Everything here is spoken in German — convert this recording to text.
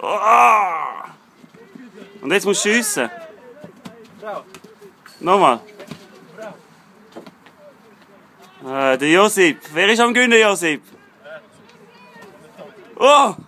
Oh. Und jetzt musst du schiessen. Nochmal. Der Josip. Wer ist am Gewinnen, Josip? Oh!